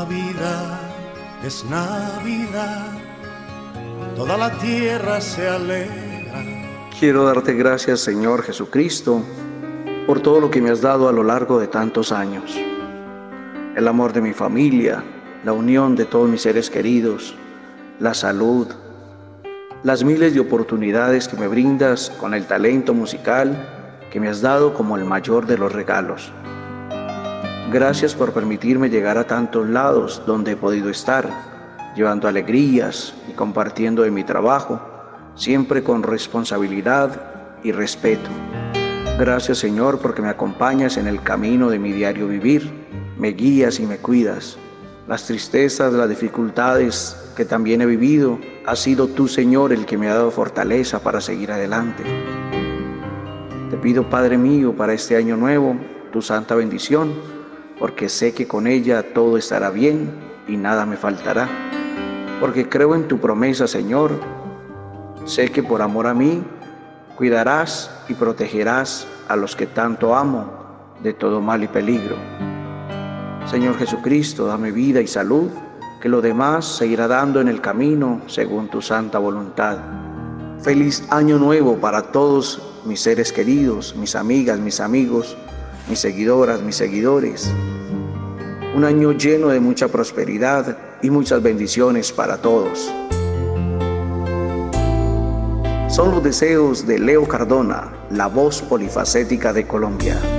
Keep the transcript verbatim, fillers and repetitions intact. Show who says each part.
Speaker 1: Navidad, es Navidad, toda la tierra se alegra.
Speaker 2: Quiero darte gracias, Señor Jesucristo, por todo lo que me has dado a lo largo de tantos años. El amor de mi familia, la unión de todos mis seres queridos, la salud, las miles de oportunidades que me brindas con el talento musical que me has dado como el mayor de los regalos. Gracias por permitirme llegar a tantos lados donde he podido estar, llevando alegrías y compartiendo de mi trabajo, siempre con responsabilidad y respeto. Gracias, Señor, porque me acompañas en el camino de mi diario vivir, me guías y me cuidas. Las tristezas, las dificultades que también he vivido, ha sido tú, Señor, el que me ha dado fortaleza para seguir adelante. Te pido, Padre mío, para este año nuevo, tu santa bendición, porque sé que con ella todo estará bien y nada me faltará. Porque creo en tu promesa, Señor. Sé que por amor a mí, cuidarás y protegerás a los que tanto amo de todo mal y peligro. Señor Jesucristo, dame vida y salud, que lo demás se irá dando en el camino según tu santa voluntad. Feliz año nuevo para todos mis seres queridos, mis amigas, mis amigos, mis seguidoras, mis seguidores. Un año lleno de mucha prosperidad y muchas bendiciones para todos. Son los deseos de Leo Cardona, la voz polifacética de Colombia.